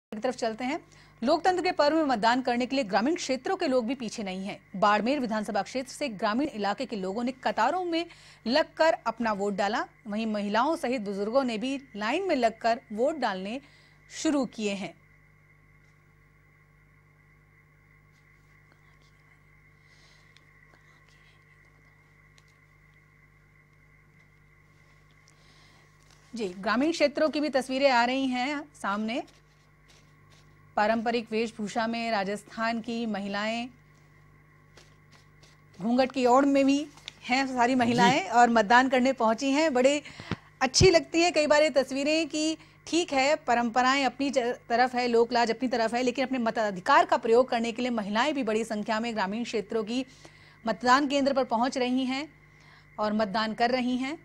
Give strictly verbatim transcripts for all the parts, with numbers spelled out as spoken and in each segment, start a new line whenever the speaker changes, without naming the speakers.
की तरफ चलते हैं। लोकतंत्र के पर्व में मतदान करने के लिए ग्रामीण क्षेत्रों के लोग भी पीछे नहीं हैं। बाड़मेर विधानसभा क्षेत्र से ग्रामीण इलाके के लोगों ने कतारों में लगकर अपना वोट डाला। वहीं महिलाओं सहित बुजुर्गों ने भी लाइन में लगकर वोट डालने शुरू किए हैं। जी, ग्रामीण क्षेत्रों की भी तस्वीरें आ रही हैं सामने। पारंपरिक वेशभूषा में राजस्थान की महिलाएं, घूंघट की ओढ़ में भी हैं सारी महिलाएं और मतदान करने पहुंची हैं। बड़े अच्छी लगती है कई बार ये तस्वीरें कि ठीक है, परंपराएं अपनी तरफ है, लोक लाज अपनी तरफ है, लेकिन अपने मताधिकार का प्रयोग करने के लिए महिलाएं भी बड़ी संख्या में ग्रामीण क्षेत्रों की मतदान केंद्र पर पहुंच रही हैं और मतदान कर रही हैं।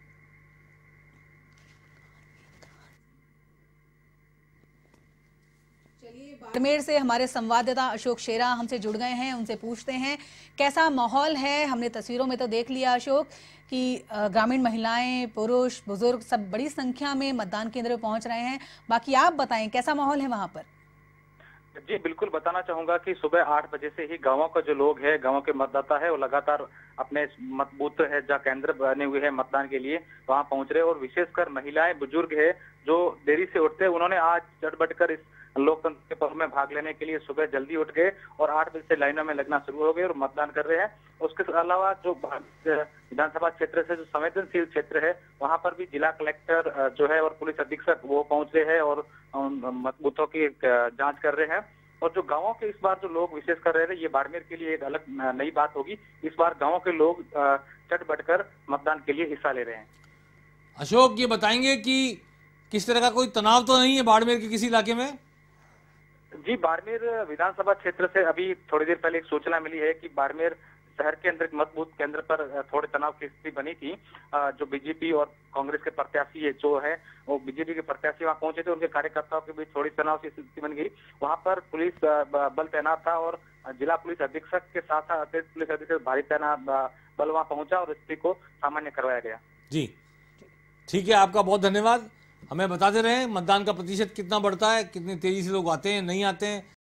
बाड़मेर से हमारे संवाददाता अशोक शेरा हमसे जुड़ गए हैं, उनसे पूछते हैं कैसा माहौल है। हमने तस्वीरों में तो देख लिया अशोक कि ग्रामीण महिलाएं, पुरुष, बुजुर्ग सब बड़ी संख्या में मतदान केंद्र पर पहुंच रहे हैं। बाकी आप बताएं कैसा माहौल है वहां पर।
जी बिल्कुल, बताना चाहूंगा कि सुबह आठ बजे से ही गांवों का जो लोग है, गांवों के मतदाता है, वो लगातार अपने मत बूथ है जहाँ केंद्र बने हुए हैं मतदान के लिए, वहां पहुंच रहे हैं। और विशेषकर महिलाएं, बुजुर्ग है जो देरी से उठते हैं, उन्होंने आज चढ़ बढ़कर इस लोकतंत्र के पर्व में भाग लेने के लिए सुबह जल्दी उठ गए और आठ बजे से लाइनों में लगना शुरू हो गए और मतदान कर रहे हैं। उसके अलावा जो विधानसभा क्षेत्र से जो संवेदनशील क्षेत्र है, वहां पर भी जिला कलेक्टर जो है और पुलिस अधीक्षक वो पहुंच रहे हैं और बूथों की जांच कर रहे हैं। और जो गांवों के इस बार जो लोग विशेष कर रहे हैं, ये बाड़मेर के लिए एक अलग नई बात होगी। इस बार गांवों के लोग चढ़ बढ़कर मतदान के लिए हिस्सा ले रहे हैं।
अशोक, ये बताएंगे कि किस तरह का कोई तनाव तो नहीं है बाड़मेर के किसी इलाके में?
जी, बाड़मेर विधानसभा क्षेत्र से अभी थोड़ी देर पहले एक सूचना मिली है कि बाड़मेर शहर के अंदर मत बूथ केंद्र पर थोड़े तनाव की स्थिति बनी थी। जो बीजेपी और कांग्रेस के प्रत्याशी है जो है वो बीजेपी के प्रत्याशी वहां पहुंचे थे, उनके कार्यकर्ताओं के बीच थोड़ी तनाव की स्थिति बन गई। वहां पर पुलिस बल तैनात था और जिला पुलिस अधीक्षक के साथ साथ अतिरिक्त पुलिस अधीक्षक भारी तैनात बल वहां पहुंचा और स्थिति को सामान्य करवाया गया।
जी ठीक है, आपका बहुत धन्यवाद। हमें बताते रहे मतदान का प्रतिशत कितना बढ़ता है, कितनी तेजी से लोग आते हैं, नहीं आते हैं।